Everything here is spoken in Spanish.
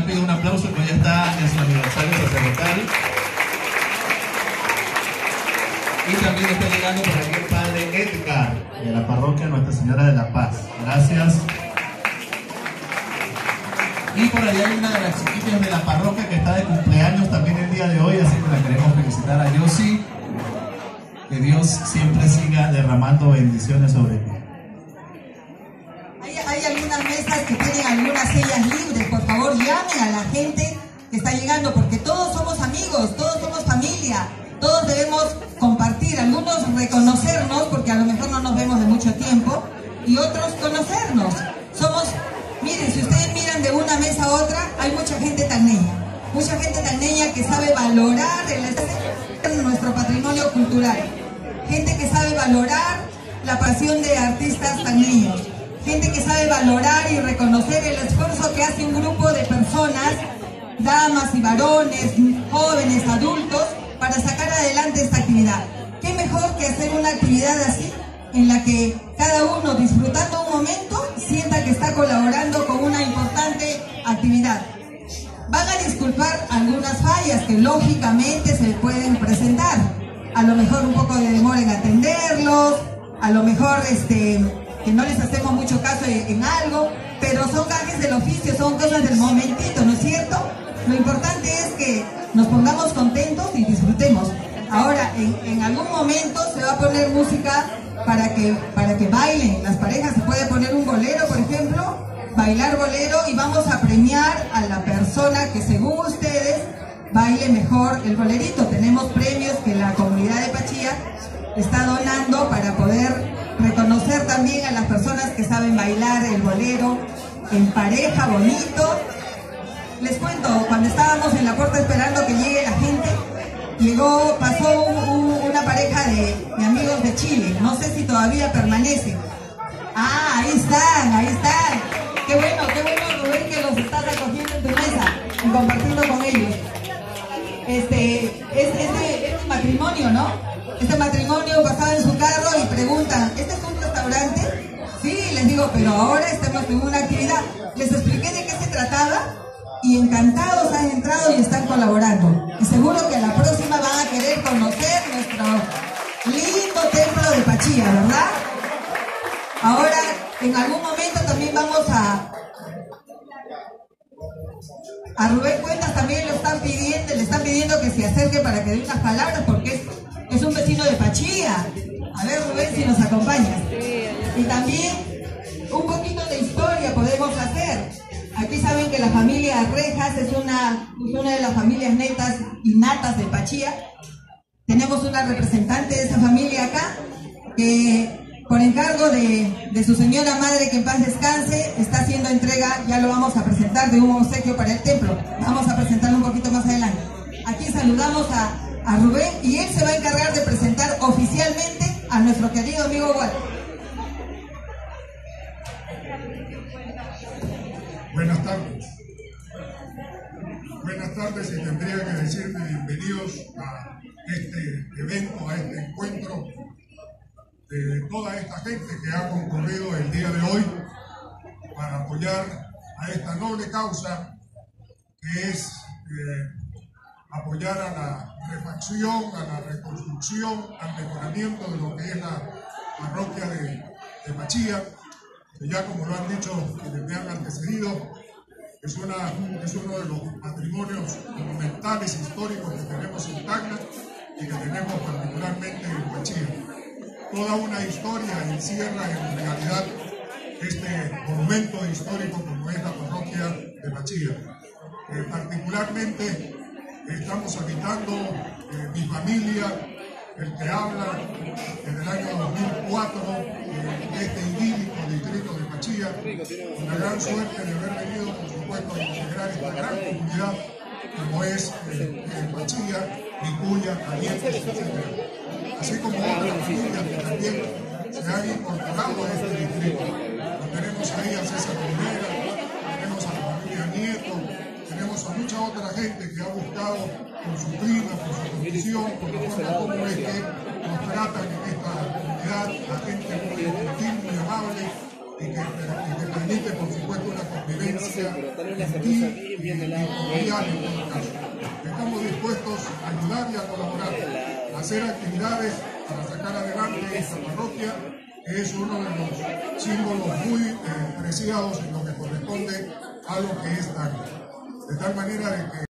pido un aplauso que ya está en su aniversario sacerdotal. Y también está llegando por aquí el padre Edgar, de la parroquia Nuestra Señora de la Paz. Gracias. Y por allá hay una de las chiquitas de la parroquia que está de cumpleaños también el día de hoy, así que la queremos felicitar a Yossi. Que Dios siempre siga derramando bendiciones sobre ti. Hay algunas mesas que tienen algunas sillas libres. Por favor, llamen a la gente que está llegando, porque todos somos amigos, todos somos familia, todos debemos compartir, algunos reconocernos, porque a lo mejor no nos vemos de mucho tiempo, y otros conocernos. Miren, si ustedes miran de una mesa a otra, hay mucha gente tacneña que sabe valorar nuestro patrimonio cultural, gente que sabe valorar la pasión de artistas tacneños, gente que sabe valorar y reconocer el esfuerzo que hace un grupo de personas, damas y varones, jóvenes, adultos, para sacar adelante esta actividad. ¿Qué mejor que hacer una actividad así, en la que cada uno, disfrutando un momento, sienta que está colaborando con una importante actividad? Van a disculpar algunas fallas que lógicamente se pueden presentar. A lo mejor un poco de demora en atenderlos, a lo mejor que no les hacemos mucho caso en algo, pero son gajes del oficio, son cosas del momentito, ¿no es cierto? Lo importante es que nos pongamos contentos y disfrutemos. Ahora, en algún momento se va a poner música para que bailen. Las parejas, se puede poner un bolero, por ejemplo, bailar bolero, y vamos a premiar a la persona que, según ustedes, baile mejor el bolerito. Tenemos premios que la comunidad de Pachía está donando para poder reconocer también a las personas que saben bailar el bolero en pareja, bonito. Les cuento, cuando estábamos en la puerta esperando que llegue la gente, pasó una pareja de amigos de Chile. No sé si todavía permanecen. Ah, ahí están. Qué bueno, Rubén, que los estás acogiendo en tu mesa y compartiendo con ellos. Este matrimonio, ¿no? Este matrimonio pasaba en su carro y preguntan, ¿este es un restaurante? Sí, les digo, pero ahora estamos en una actividad. Les expliqué de qué se trataba y encantados han entrado y están colaborando. Y seguro que a la próxima van a querer conocer nuestro lindo templo de Pachía, ¿verdad? Ahora, en algún momento también vamos a Rubén Cuentas, también le están pidiendo que se acerque para que dé unas palabras, porque es un vecino de Pachía. A ver, Rubén, si nos acompañas. Y también un poquito de historia podemos hacer. Aquí saben que la familia Rejas es una de las familias netas y natas de Pachía. Tenemos una representante de esa familia acá, que por encargo de su señora madre, que en paz descanse, está haciendo entrega, ya lo vamos a presentar, de un obsequio para el templo. Vamos a presentarlo un poquito más adelante. Aquí saludamos a Rubén, y él se va a encargar de presentar oficialmente a nuestro querido amigo Walter. Buenas tardes. Buenas tardes, y tendría que decirme bienvenidos a este evento, a este encuentro de toda esta gente que ha concurrido el día de hoy para apoyar a esta noble causa, que es apoyar a la refacción, a la reconstrucción, al mejoramiento de lo que es la parroquia de Pachía, que ya, como lo han dicho quienes me han antecedido, es uno de los patrimonios monumentales históricos que tenemos en Tacna y que tenemos particularmente en Pachía. Toda una historia encierra en realidad este monumento histórico como es la parroquia de Pachía. Particularmente estamos habitando mi familia, el que habla, en el año 2004, este idílico distrito de Pachía, con la gran suerte de haber venido, por supuesto, a integrar esta gran comunidad como es Pachía, Vicuña, Calientes, etc. Así como otras familias que también se han incorporado a este distrito. Lo tenemos ahí a César Rivera, tenemos a la familia Nieto, tenemos a mucha otra gente que ha buscado por su clima, por su condición, por la forma como es que nos tratan en esta comunidad, la gente muy gentil, muy amable, y que permite, por supuesto, una convivencia gentil y cordial en todo caso. Estamos dispuestos a ayudar y a colaborar, a hacer actividades para sacar adelante esta parroquia, que es uno de los símbolos muy preciados en lo que corresponde a lo que es Tacna. De tal manera de que